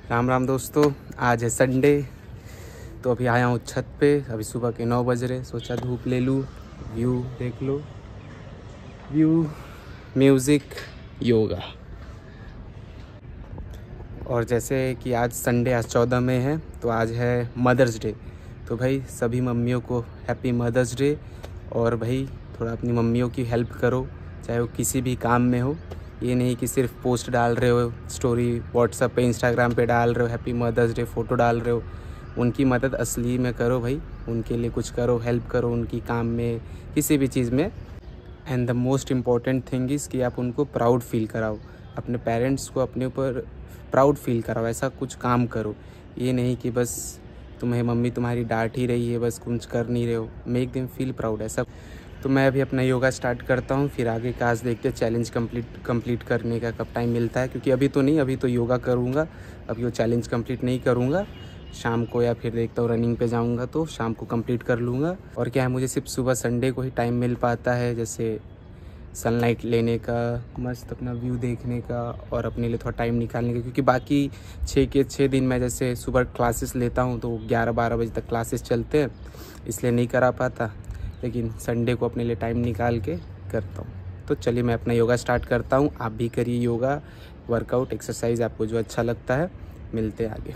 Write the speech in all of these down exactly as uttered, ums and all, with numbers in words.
राम राम दोस्तों, आज है संडे। तो अभी आया हूँ छत पे। अभी सुबह के नौ बज रहे, सोचा धूप ले लूँ, व्यू देख लो, व्यू, म्यूज़िक, योगा। और जैसे कि आज संडे, आज चौदह में है, तो आज है मदर्स डे। तो भाई सभी मम्मियों को हैप्पी मदर्स डे। और भाई थोड़ा अपनी मम्मियों की हेल्प करो, चाहे वो किसी भी काम में हो। ये नहीं कि सिर्फ पोस्ट डाल रहे हो, स्टोरी व्हाट्सएप पे, इंस्टाग्राम पे डाल रहे हो हैप्पी मदर्स डे, फ़ोटो डाल रहे हो। उनकी मदद असली में करो भाई, उनके लिए कुछ करो, हेल्प करो उनकी काम में, किसी भी चीज़ में। And the most important thing is कि आप उनको प्राउड फील कराओ, अपने पेरेंट्स को अपने ऊपर प्राउड फील कराओ। ऐसा कुछ काम करो, ये नहीं कि बस तुम्हें मम्मी तुम्हारी डांट ही रही है, बस कुछ कर नहीं रहे हो। Make them feel proud. ऐसा तो मैं अभी अपना योगा स्टार्ट करता हूँ, फिर आगे का आज देखते हैं चैलेंज कंप्लीट कंप्लीट करने का कब टाइम मिलता है। क्योंकि अभी तो नहीं, अभी तो योगा करूँगा, अभी वो चैलेंज कंप्लीट नहीं करूँगा। शाम को या फिर देखता हूँ रनिंग पे जाऊँगा तो शाम को कंप्लीट कर लूँगा। और क्या है, मुझे सिर्फ सुबह संडे को ही टाइम मिल पाता है, जैसे सनलाइट लेने का, मस्त अपना व्यू देखने का और अपने लिए थोड़ा टाइम निकालने का। क्योंकि बाकी छः के छः दिन मैं जैसे सुबह क्लासेस लेता हूँ तो ग्यारह बारह बजे तक क्लासेस चलते हैं, इसलिए नहीं करा पाता। लेकिन संडे को अपने लिए टाइम निकाल के करता हूँ। तो चलिए मैं अपना योगा स्टार्ट करता हूँ। आप भी करिए योगा, वर्कआउट, एक्सरसाइज, आपको जो अच्छा लगता है। मिलते हैं आगे।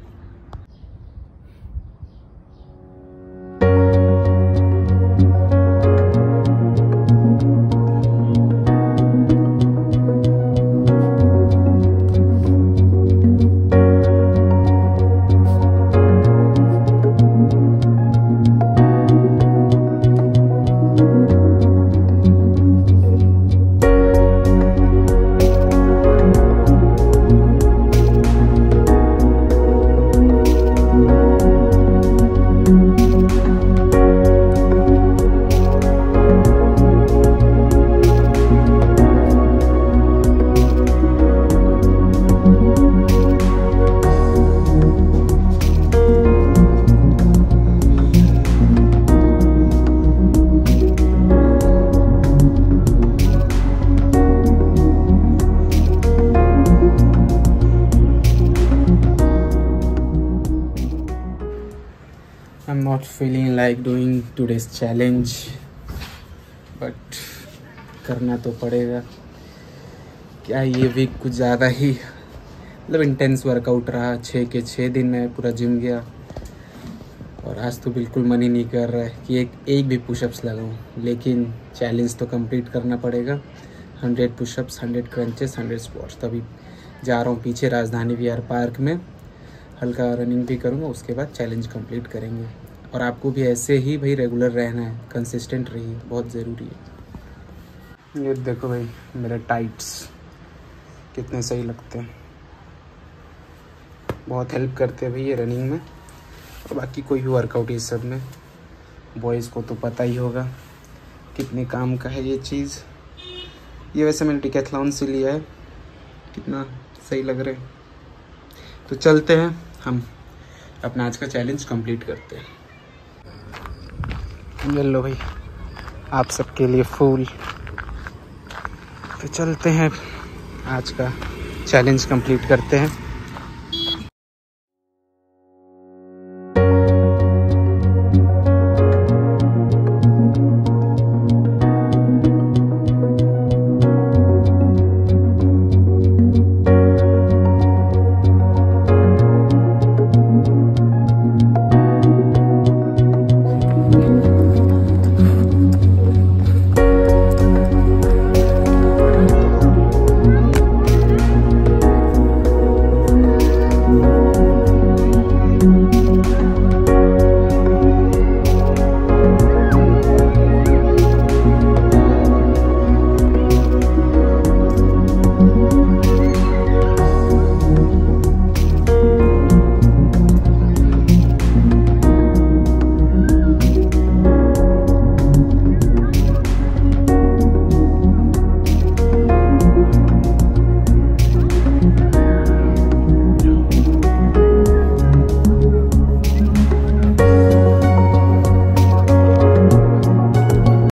I'm not feeling like doing today's challenge, but करना तो पड़ेगा। क्या ये वीक कुछ ज़्यादा ही मतलब इंटेंस वर्कआउट रहा। छः के छः दिन मैं पूरा जिम गया और आज तो बिल्कुल मन ही नहीं कर रहा है कि एक एक भी पुशअप्स लगाऊं। लेकिन चैलेंज तो कंप्लीट करना पड़ेगा। Hundred pushups, hundred crunches, hundred squats. तभी जा रहा हूँ पीछे राजधानी विहार पार्क में, हल्का रनिंग भी करूँगा, उसके बाद चैलेंज कंप्लीट करेंगे। और आपको भी ऐसे ही भाई रेगुलर रहना है, कंसिस्टेंट रहिए, बहुत ज़रूरी है। ये देखो भाई मेरे टाइट्स कितने सही लगते हैं, बहुत हेल्प करते हैं भाई ये रनिंग में और बाकी कोई भी वर्कआउट ये सब में। बॉयज़ को तो पता ही होगा कितने काम का है ये चीज़। ये वैसे मैंने डिकैथलॉन से लिया है, कितना सही लग रहा है। तो चलते हैं, हम अपना आज का चैलेंज कंप्लीट करते हैं। ये लो भाई आप सबके लिए फूल। तो चलते हैं, आज का चैलेंज कंप्लीट करते हैं।